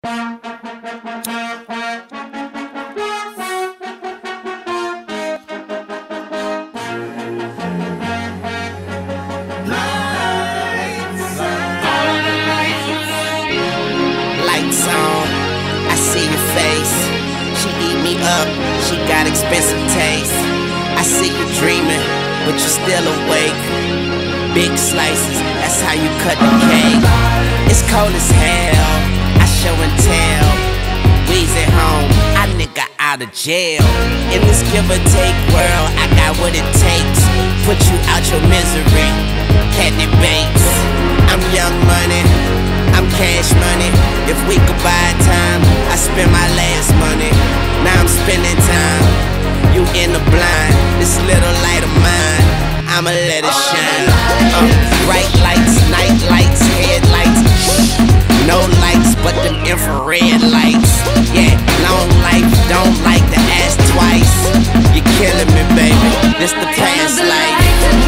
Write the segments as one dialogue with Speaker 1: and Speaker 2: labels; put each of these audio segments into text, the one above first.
Speaker 1: Lights on, I see your face. She eat me up, she got expensive taste. I see you dreaming, but you're still awake. Big slices, that's how you cut the cake. It's cold as hell, I show and tell. We's at home, I nigga out of jail. In this give or take world, I got what it takes. Put you out your misery, can't debate. I'm young money, I'm cash money. If we could buy time, I spend my last money. Now I'm spending time, you in the blind. This little light of mine, I'ma let it shine. Bright lights, night lights, headlights. No lights but them infrared lights. Yeah, long life, don't like to ask twice. You're killing me, baby, this the past life.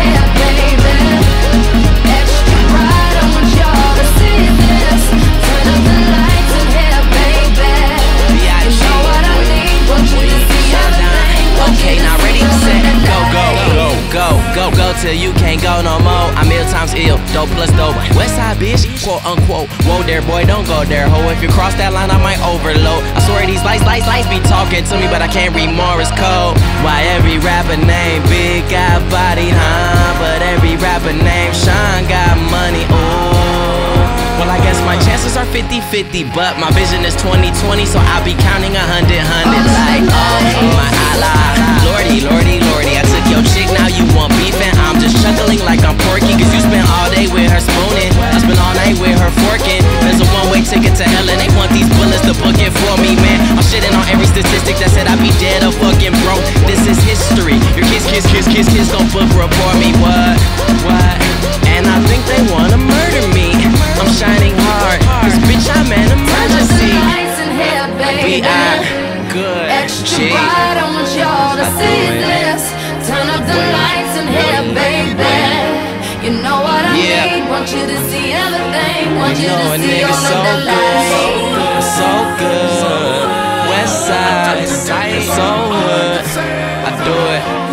Speaker 1: Okay, now ready, set, go till you can't go no more. I'm ill times ill, dope plus dope. Westside bitch, quote unquote. Whoa there, boy, don't go there, ho. If you cross that line, I might overload. I swear these lights be talking to me, but I can't read Morse code. Why every rapper named Big got body, huh? But every rapper named Sean got money, ooh. Well, I guess my chances are 50-50, but my vision is 20-20, so I'll be counting 100 like, oh my Allah. Lordy, lordy, lordy, I took your chick, now you want beef, and I'm just chuckling like I'm Porky, cause you spent all day with her spooning, I spent all night with her forking. There's a one-way ticket to hell, and they want these bullets to book it for me, man. I'm shitting on every statistic that said I'd be dead or fucking broke. This is history. Your kids gon' book report me, what? And I think they wanna murder me. I'm shining hard, cause bitch, I'm an emergency. B.I. good
Speaker 2: extra bright, I want y'all to see this. Turn up the lights in here, baby. You know what I need, want you to see everything. Want you to see all of the lights.
Speaker 1: So good, Westside, so good. I do it.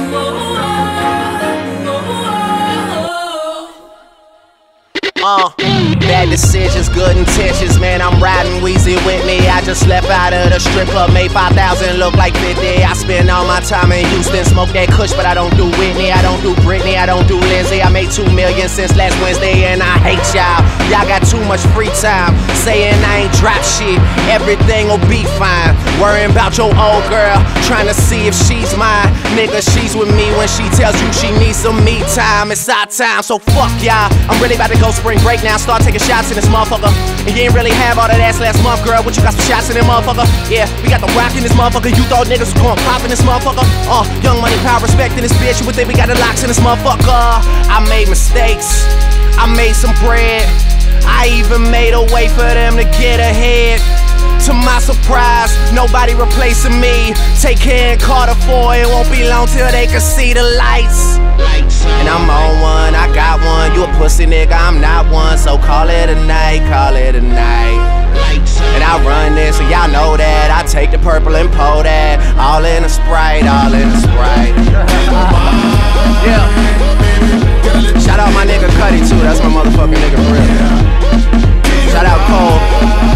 Speaker 1: Bad decisions, good intentions, man, I'm riding Weezy with me. I just left out of the strip club, made 5,000 look like 50. I spend all my time in Houston, smoke that kush, but I don't do Whitney, I don't do Britney, I don't do Lindsay. I made 2 million since last Wednesday, and I hate y'all. Y'all got too much free time, saying I ain't drop shit, everything will be fine. Worrying about your old girl, trying to see if she's mine. Nigga, she's with me when she tells you she needs some me time. It's our time, so fuck y'all. I'm really about to go spring break now, start taking shots in this motherfucker. And you ain't really have all that ass last month, girl. What, you got some shots in this motherfucker? Yeah, we got the rock in this motherfucker. You thought niggas was going pop in this motherfucker? Young money, power, respect in this bitch. You would think we got the locks in this motherfucker. I made mistakes, I made some bread, I even made a way for them to get ahead. To my surprise, nobody replacing me. Take care and Carter 4, it won't be long till they can see the lights. And I'm on one, I got one. You a pussy nigga, I'm not one. So call it a night, call it a night. And I run this, and y'all know that. I take the purple and pour that. All in a Sprite, all in a Sprite. Yeah. Shout out my nigga Cuddy too, that's my motherfucking nigga for real. Shout out Cole.